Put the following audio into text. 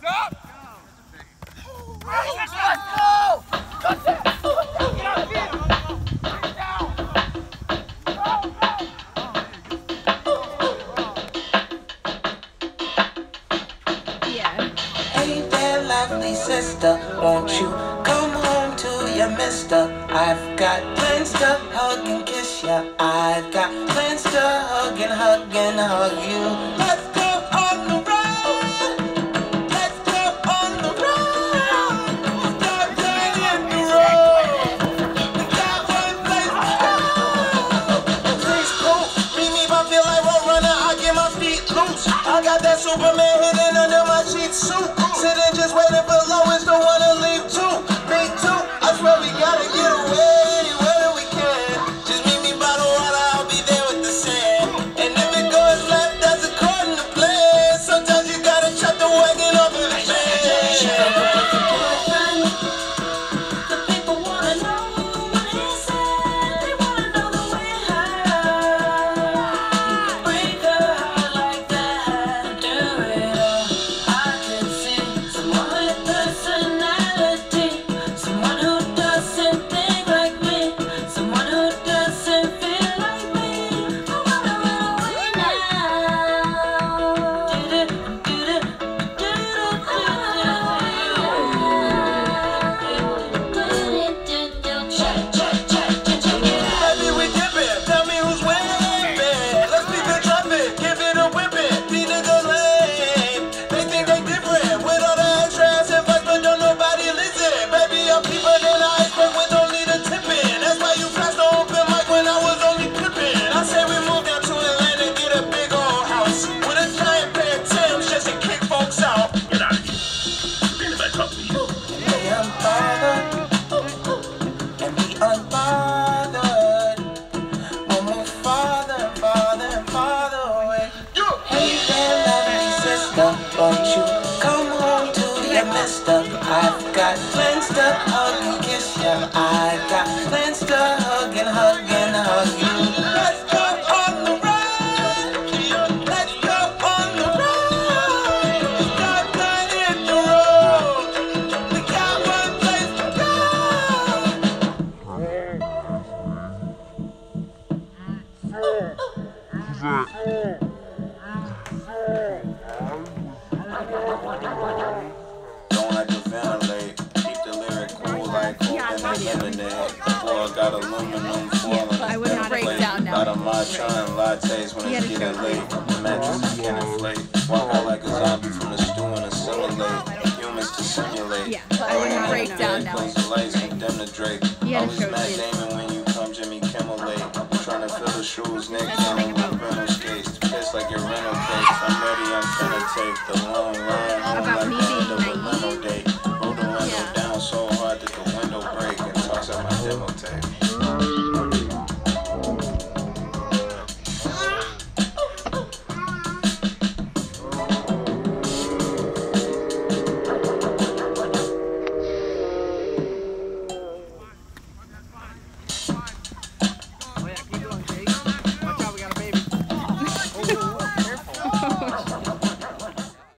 Lovely sister, won't you come home to your mister? I've got plans to hug and kiss ya. I've got plans to hug and hug and hug you. Let's go on the road. Let's go on the road. Start playing the road. We got one place to go. Please cool. Meet me if I feel like road runner. I get my feet loose. I got that Superman hidden under my sheet suit. Sitting just waiting for Lois, don't wanna leave too. Me too, I swear we gotta get away anywhere we can. Just meet me by the water, I'll be there with the sand. And if it goes left, that's according to plan. Sometimes you gotta chop the wagon off in the van. The people wanna know what he said. They wanna know the way high. You can break a heart like that, do it all. I could see someone with personality, someone who doesn't think like me, someone who doesn't feel like me. I wanna run away now. Baby, we dipping, tell me who's winning. Let's beat the traffic, give it a whipping. These niggas lame, they think they different. With all the extra ass advice, but don't nobody listen. Baby, I'm deeper than I expect with only the tipping. That's why you flashed the open mic when I was only clipping. I say we move down to Atlanta, get a big old house with a giant pair of Timbs just to kick folks out. Get out of here. Bring it back up to you. Be unbothered and be unbothered. We'll move farther and farther and farther away. Hey there, lovely sister, won't you come home to your mister? I've got plans to hug and kiss ya. I've got plans to hug and hug and hug you. Let's go on the road. Let's go on the road. Start playing the road. We got one place to go. Don't like to ventilate. Keep the lyric cool like coke and lemonade. Floor got aluminum foil on I would not break down now. Got a matcha and lattes when it's getting late. The mattress can inflate. Walk out like a zombie from the stew and assimilate. Humans to simulate. Yeah, but I would not break down now. Close the lights, condemn the Drake. Yeah, Always sure, Matt dude. Damon when you come Jimmy Kimmel late. Trying to fill the shoes, Nick Cannon with rental skates. Piss like your rental case. I'm ready, I'm finna take the long ride home About like me the end being of a limo naive? date. Roll the window down so hard that the window break and toss out my demo tape.